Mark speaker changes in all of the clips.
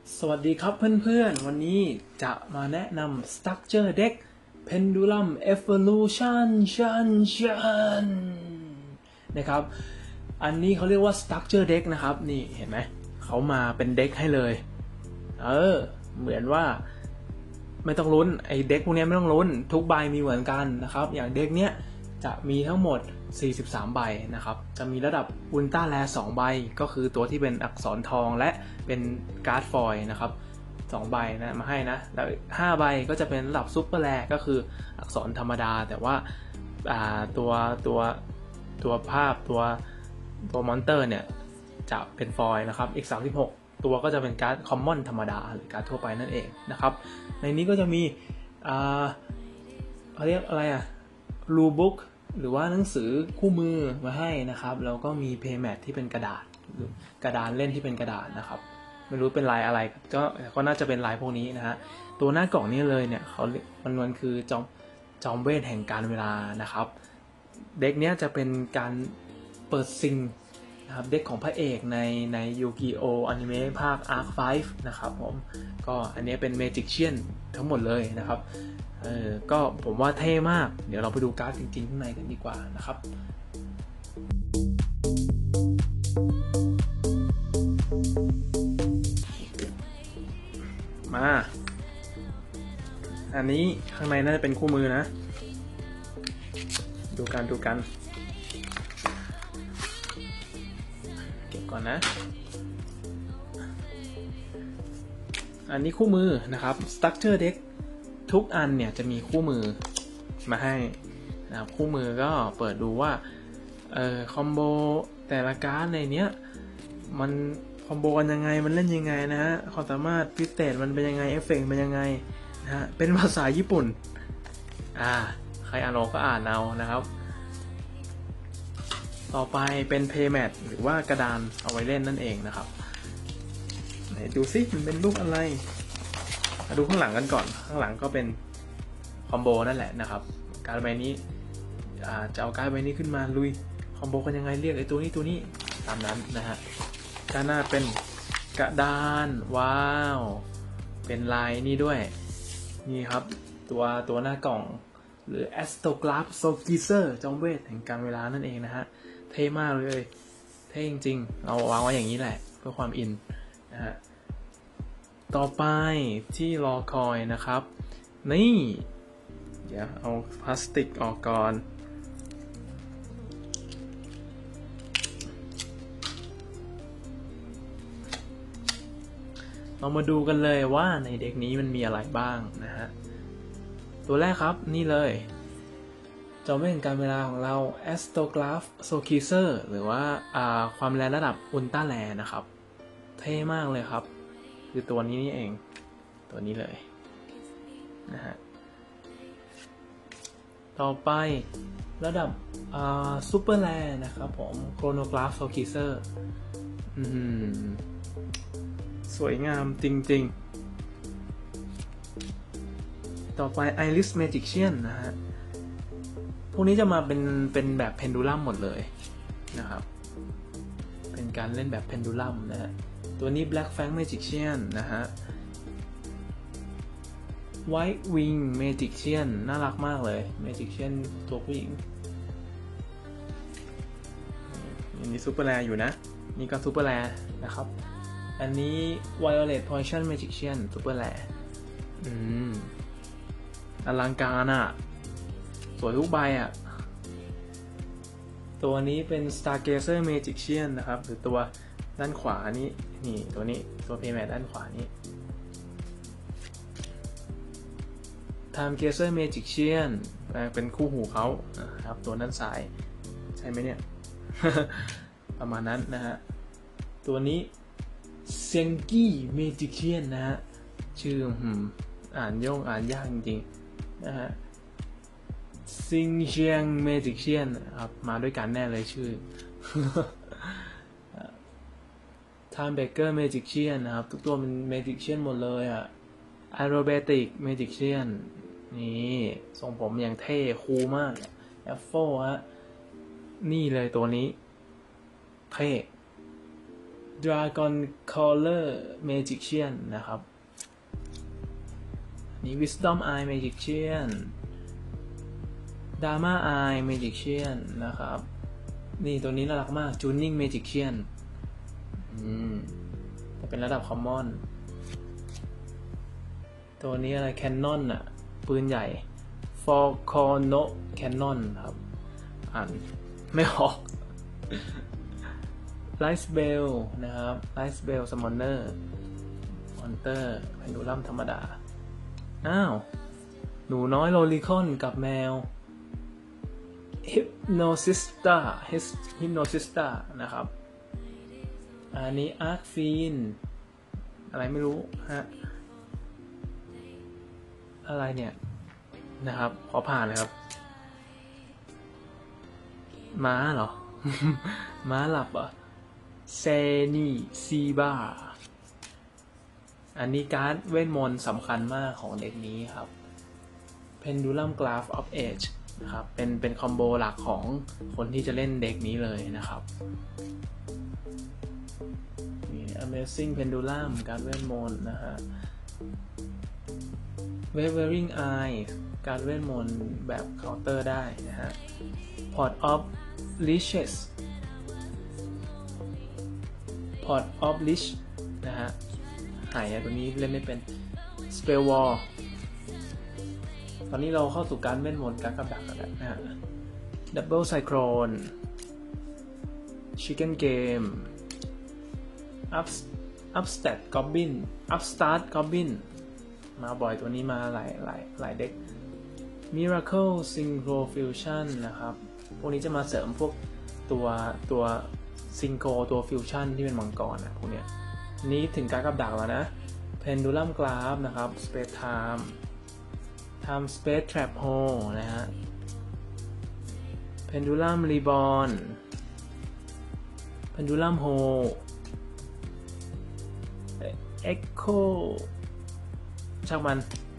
Speaker 1: สวัสดีครับเพื่อนๆวันนี้จะมาแนะนำ Structure Deck Pendulum Evolution นะครับอันนี้เขาเรียกว่า Structure Deck นะครับนี่เห็นไหมเขามาเป็นเด็กให้เลยเหมือนว่าไม่ต้องลุ้นไอ้เด็กพวกนี้ไม่ต้องลุ้นทุกใบมีเหมือนกันนะครับอย่างเด็กเนี้ยจะมีทั้งหมด43ใบนะครับจะมีระดับอุลตร้าแร2ใบก็คือตัวที่เป็นอักษรทองและเป็นการ์ดฟอยล์นะครับ2ใบนะมาให้นะแล้ว5ใบก็จะเป็นระดับซุปเปอร์แรก็คืออักษรธรรมดาแต่ว่าตัวภาพตัวมอนเตอร์เนี่ยจะเป็นฟอยล์นะครับอีก36ตัวก็จะเป็นการ์ดคอมมอนธรรมดาหรือการ์ดทั่วไปนั่นเองนะครับในนี้ก็จะมีเขาเรียกอะไรรูบุ๊กหรือว่าหนังสือคู่มือมาให้นะครับแล้วก็มีเพย์แมทที่เป็นกระดาษหรือกระดานเล่นที่เป็นกระดาษนะครับไม่รู้เป็นลายอะไรก็น่าจะเป็นลายพวกนี้นะฮะตัวหน้ากล่องนี้เลยเนี่ยมันคือจอมเวทแห่งการเวลานะครับเด็กเนี้ยจะเป็นการเปิดซิงนะครับเด็กของพระเอกในยูกิโออนิเมะภาค Arc 5นะครับก็อันนี้เป็นเมจิกเชียนทั้งหมดเลยนะครับก็ผมว่าเท่มากเดี๋ยวเราไปดูการ์ดจริงๆข้างในกันดีกว่านะครับมาอันนี้ข้างในน่าจะเป็นคู่มือนะดูกันเก็บก่อนนะอันนี้คู่มือนะครับ Structure Deck ทุกอันเนี่ยจะมีคู่มือมาให้นะครับคู่มือก็เปิดดูว่าคอมโบแต่ละการ์ดในเนี้ยมันคอมโบกันยังไงมันเล่นยังไงนะฮะความสามารถพิเศษมันเป็นยังไงเอฟเฟกต์เป็นยังไงนะฮะเป็นภาษาญี่ปุ่นใครอ่านออกก็อ่านเอานะครับต่อไปเป็นเพย์แมทหรือว่ากระดานเอาไว้เล่นนั่นเองนะครับไหนดูซิมันเป็นรูปอะไรมาดูข้างหลังกันก่อนข้างหลังก็เป็นคอมโบนั่นแหละนะครับการ์ดใบนี้จะเอาการ์ดใบนี้ขึ้นมาลุยคอมโบกันยังไงเรียกไอ้ตัวนี้ตามนั้นนะฮะด้านหน้าเป็นกระดานว้าวเป็นลายนี่ด้วยนี่ครับตัวหน้ากล่องหรือ Astrograph Soulkeeper จอมเวทแห่งการเวลานั่นเองนะฮะเท่มากเลยเท่จริงๆเราวางไว้อย่างนี้แหละเพื่อความอินนะฮะต่อไปที่รอคอยนะครับนี่เดี๋ยวเอาพลาสติกออกก่อนเรามาดูกันเลยว่าในเด็กนี้มันมีอะไรบ้างนะฮะตัวแรกครับนี่เลยจอมเวทแห่งการเวลาของเรา Astrograph Soulkeeper หรือว่าความแรงระดับอุลตร้าแรนะครับเท่มากเลยครับคือตัวนี้นี่เองตัวนี้เลยนะฮะต่อไประดับซูเปอร์แรนะครับผม Chronograph Soulkeeper สวยงามจริงๆต่อไป Iris Magician นะฮะพวกนี้จะมาเป็นแบบเพนดูลัมหมดเลยนะครับเป็นการเล่นแบบเพนดูลัมนะฮะตัวนี้ Black Fang Magician นะฮะ White Wing Magician น่ารักมากเลย Magician ตัวผู้หญิงอันนี้ซูเปอร์แรอยู่นะนี่ก็ซูเปอร์แรนะครับอันนี้ Violet Poison Magician ซูเปอร์แรอลังการสวยทุกใบตัวนี้เป็น Stargazer Magician นะครับหรือตัวด้านขวานี่ตัวเพย์แมทด้านขวานี้ Time Gazer Magician เป็นคู่หูเขาครับตัวด้านซ้ายใช่ไหมเนี่ย ประมาณนั้นนะฮะตัวนี้ Senki Magician นะฮะชื่ออ่านยากจริงๆนะฮะซิงเชียงเมจิกเชียนครับมาด้วยกันแน่เลยชื่อ Time Baker Magician นะครับทุกตัวเป็น Magician หมดเลยAerobatic Magician นี่ทรงผมอย่างเท่คูลมากแอฟโฟนี่เลยตัวนี้เท่ Dragon Caller Magician นะครับนี่ Wisdom Eye Magician Dharma Eye Magician นะครับนี่ตัวนี้น่ารักมาก Tuning Magician จะเป็นระดับ Common ตัวนี้อะไร Cannon อ่ะปืนใหญ่ Falcono Cannon ครับอ่านไม่ออก Light Bell นะครับ Light Bell Summoner Monster เป็นดูลัมธรรมดาอ้าวหนูน้อยโลลิคอนกับแมว Hypnosista นะครับอันนี้ Arc Fiend อะไรไม่รู้ฮะอะไรเนี่ยนะครับขอผ่านเลยครับม้าเหรอ ม้าหลับเหรอเซนีซีบาอันนี้การ์ดเวทมนต์สำคัญมากของเด็กนี้ครับ Pendulum Graph of Age นะครับเป็นคอมโบหลักของคนที่จะเล่นเด็กนี้เลยนะครับนี่ Amazing Pendulum การ์ดเวทมนต์นะฮะ Wavering Eye การ์ดเวทมนต์แบบเคาน์เตอร์ได้นะฮะ Pot of Leashes Pot of Leash นะฮะหายตัวนี้เล่นไม่เป็น Spell Wall ตอนนี้เราเข้าสู่การเวทมนต์การกับดักแล้วนะฮะ Double Cyclone Chicken Game Upstart Goblin มาบ่อยตัวนี้มาหลายเด็ก Miracle Synchro Fusion นะครับพวกนี้จะมาเสริมพวกตัวซิงโกตัวฟิวชั่นที่เป็นมังกรนะพวกเนี้ยนี้ถึงการกับดักแล้วนะ Pendulum Graph นะครับ Space Time Space Trap Hole นะฮะ Pendulum Reborn Pendulum Hole Echo ช่างมัน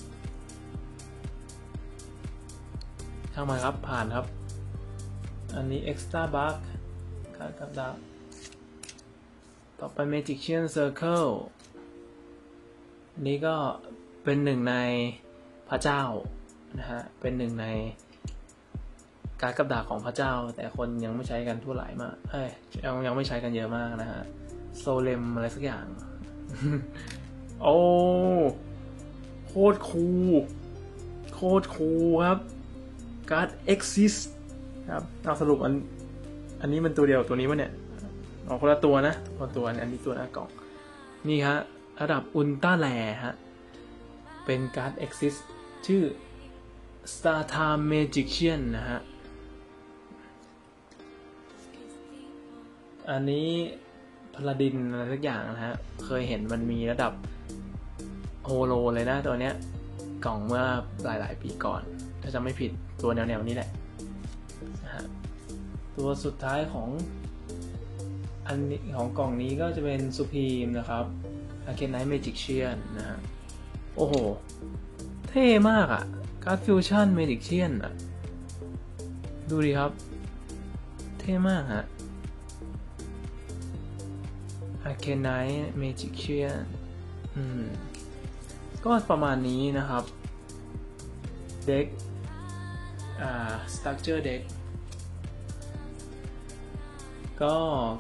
Speaker 1: ครับผ่านครับอันนี้ Extra Bug การกับดักต่อไป Magician Circle นี้ก็เป็นหนึ่งในพระเจ้านะฮะเป็นหนึ่งในการกับดักของพระเจ้าแต่คนยังไม่ใช้กันทั่วหลายมากยังไม่ใช้กันเยอะมากนะฮะโซเลมอะไรสักอย่าง โอ้โคตรคูลครับการ์ด Exist ครับเอาสรุปอันนี้มันตัวเดียวตัวนี้วะเนี่ยคนละตัวนะตัวอันนี้ตัวหน้ากล่องนี่ฮะระดับอุลตร้าแรฮะเป็นการ์ด Exist ชื่อ Star Time Magician นะฮะอันนี้พลาดินอะไรสักอย่างนะฮะเคยเห็นมันมีระดับโฮโลเลยนะตัวเนี้ยกล่องเมื่อหลายปีก่อนถ้าจะไม่ผิดตัวแนวนี้แหละนะฮะตัวสุดท้ายของอันนี้ของกล่องนี้ก็จะเป็น Supreme นะครับ Arcanine Magician นะฮะโอ้โหเท่มากอ่ะการ์ดฟิวชั่น Magician อ่ะดูดิครับเท่มากฮะ Arcanine Magician ก็ประมาณนี้นะครับเด็กStructure Deck ก็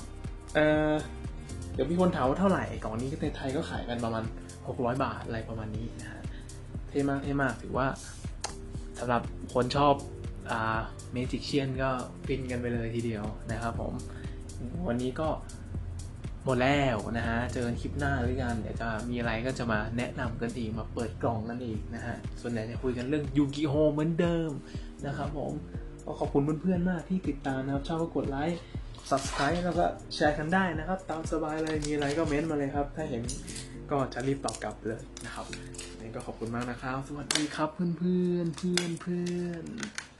Speaker 1: เดี๋ยวมีคนถามว่าเท่าไหร่กล่องนี้ในไทยก็ขายกันประมาณ600 บาทอะไรประมาณนี้นะฮะเท่มากถือว่าสำหรับคนชอบMagician ก็ฟินกันไปเลยทีเดียวนะครับผมวันนี้ก็หมดแล้วนะฮะเจอกันคลิปหน้าหรือกันเดี๋ยวจะมีอะไรก็จะมาแนะนำกันอีกมาเปิดกล่องกันอีกนะฮะส่วนใหญ่จะคุยกันเรื่องยูกิโฮเหมือนเดิมนะครับผมก็ขอบคุณเพื่อนๆมากที่ติดตามนะครับชอบก็กดไลค์ Subscribe แล้วก็แชร์กันได้นะครับตามสบายเลยมีอะไรก็เม้นต์มาเลยครับถ้าเห็นก็จะรีบตอบกลับเลยนะครับงั้นก็ขอบคุณมากนะครับสวัสดีครับเพื่อน